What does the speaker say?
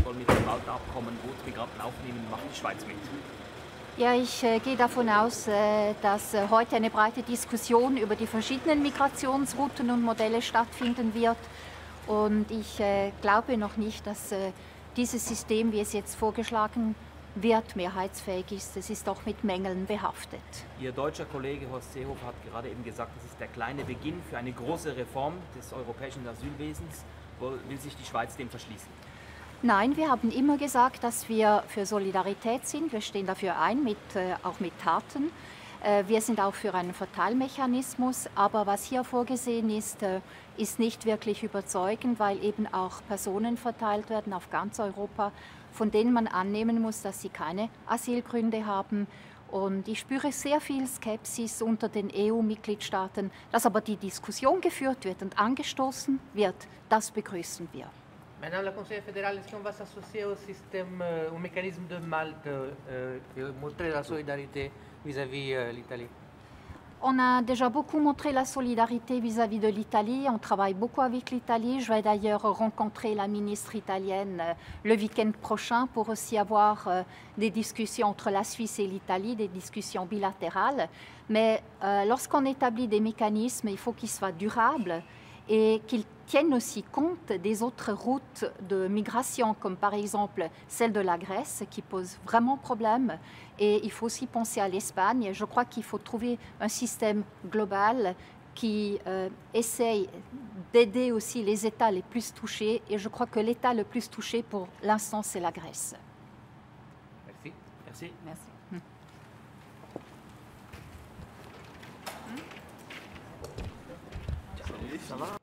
soll mit dem Malta-Abkommen Bootmigranten aufnehmen. Macht die Schweiz mit? Ja, ich gehe davon aus, dass heute eine breite Diskussion über die verschiedenen Migrationsrouten und Modelle stattfinden wird. Und ich glaube noch nicht, dass dieses System, wie es jetzt vorgeschlagen wird, mehrheitsfähig ist. Es ist auch mit Mängeln behaftet. Ihr deutscher Kollege Horst Seehofer hat gerade eben gesagt, das ist der kleine Beginn für eine große Reform des europäischen Asylwesens. Will sich die Schweiz dem verschließen? Nein, wir haben immer gesagt, dass wir für Solidarität sind. Wir stehen dafür ein, auch mit Taten. Wir sind auch für einen Verteilmechanismus. Aber was hier vorgesehen ist, ist nicht wirklich überzeugend, weil eben auch Personen verteilt werden auf ganz Europa, von denen man annehmen muss, dass sie keine Asylgründe haben. Und ich spüre sehr viel Skepsis unter den EU-Mitgliedstaaten, dass aber die Diskussion geführt wird und angestoßen wird. Das begrüßen wir. Madame la conseillère fédérale, est-ce qu'on va s'associer au système, au mécanisme de Malte et montrer la solidarité vis-à-vis l'Italie? On a déjà beaucoup montré la solidarité vis-à-vis de l'Italie. On travaille beaucoup avec l'Italie. Je vais d'ailleurs rencontrer la ministre italienne le week-end prochain pour aussi avoir des discussions entre la Suisse et l'Italie, des discussions bilatérales. Mais lorsqu'on établit des mécanismes, il faut qu'ils soient durables et qu'ils tiennent aussi compte des autres routes de migration, comme par exemple celle de la Grèce, qui pose vraiment problème. Et il faut aussi penser à l'Espagne. Je crois qu'il faut trouver un système global qui essaye d'aider aussi les États les plus touchés. Et je crois que l'État le plus touché pour l'instant, c'est la Grèce. Merci. Merci. Merci. Ça va?